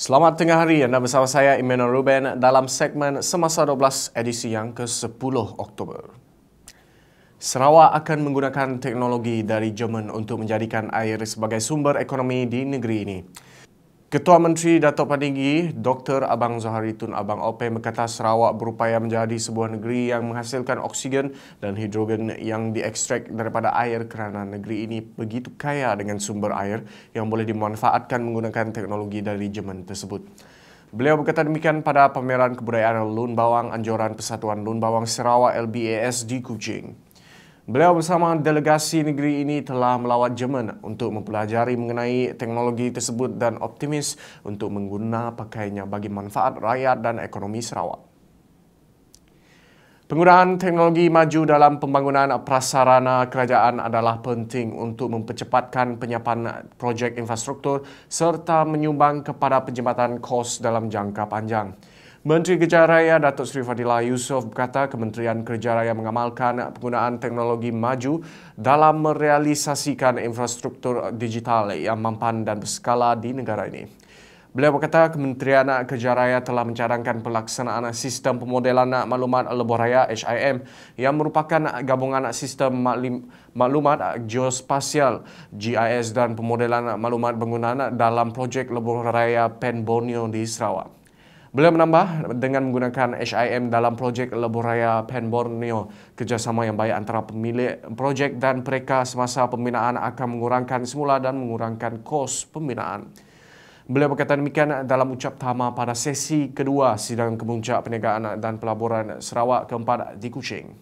Selamat tengah hari, anda bersama saya Emmanuel Ruben dalam segmen Semasa 12 edisi yang ke-10 Oktober. Sarawak akan menggunakan teknologi dari Jerman untuk menjadikan air sebagai sumber ekonomi di negeri ini. Ketua Menteri Datuk Padinggi, Dr. Abang Zohari Tun Abang Openg berkata Sarawak berupaya menjadi sebuah negeri yang menghasilkan oksigen dan hidrogen yang diekstrak daripada air kerana negeri ini begitu kaya dengan sumber air yang boleh dimanfaatkan menggunakan teknologi dari Jerman tersebut. Beliau berkata demikian pada pameran kebudayaan Lun Bawang Anjuran Persatuan Lun Bawang Sarawak LBAS di Kuching. Beliau bersama delegasi negeri ini telah melawat Jerman untuk mempelajari mengenai teknologi tersebut dan optimis untuk menggunakan pakainya bagi manfaat rakyat dan ekonomi Sarawak. Penggunaan teknologi maju dalam pembangunan prasarana kerajaan adalah penting untuk mempercepatkan penyiapan projek infrastruktur serta menyumbang kepada penjimatan kos dalam jangka panjang. Menteri Kerjaya Raya Datuk Seri Fadilah Yusof berkata Kementerian Kerjaya Raya mengamalkan penggunaan teknologi maju dalam merealisasikan infrastruktur digital yang mampan dan berskala di negara ini. Beliau berkata Kementerian Kerjaya Raya telah mencadangkan pelaksanaan sistem pemodelan maklumat lebuh raya HIM yang merupakan gabungan sistem maklumat geospasial GIS dan pemodelan maklumat bangunan dalam projek lebuh raya Pen Borneo di Sarawak. Beliau menambah dengan menggunakan HIM dalam projek lebuh raya Pen Borneo, kerjasama yang baik antara pemilik projek dan mereka semasa pembinaan akan mengurangkan semula dan mengurangkan kos pembinaan. Beliau berkata demikian dalam ucap tama pada sesi kedua sidang kemuncak perniagaan dan pelaburan Sarawak keempat di Kuching.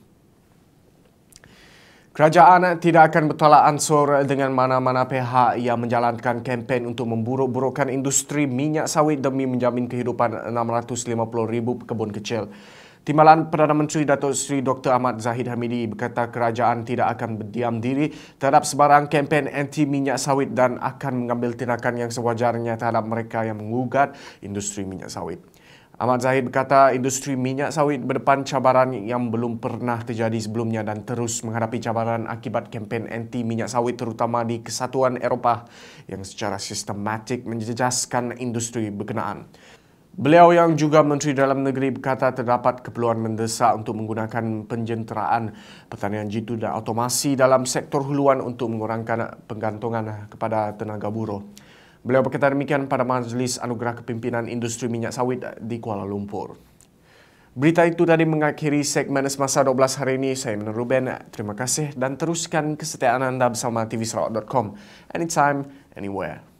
Kerajaan tidak akan bertolak ansur dengan mana-mana pihak yang menjalankan kempen untuk memburuk-burukkan industri minyak sawit demi menjamin kehidupan 650,000 pekebun kecil. Timbalan Perdana Menteri Datuk Seri Dr. Ahmad Zahid Hamidi berkata kerajaan tidak akan berdiam diri terhadap sebarang kempen anti minyak sawit dan akan mengambil tindakan yang sewajarnya terhadap mereka yang mengugat industri minyak sawit. Ahmad Zahid berkata industri minyak sawit berdepan cabaran yang belum pernah terjadi sebelumnya dan terus menghadapi cabaran akibat kempen anti minyak sawit terutama di Kesatuan Eropah yang secara sistematik menjejaskan industri berkenaan. Beliau yang juga Menteri Dalam Negeri berkata terdapat keperluan mendesak untuk menggunakan penjenteraan pertanian jitu dan automasi dalam sektor huluan untuk mengurangkan penggantungan kepada tenaga buruh. Beliau berkata demikian pada Majlis Anugerah Kepimpinan Industri Minyak Sawit di Kuala Lumpur. Berita itu tadi mengakhiri segmen Semasa 12 hari ini. Saya Emmanuel Ruben. Terima kasih dan teruskan kesetiaan anda bersama tvsarawak.com. Anytime, anywhere.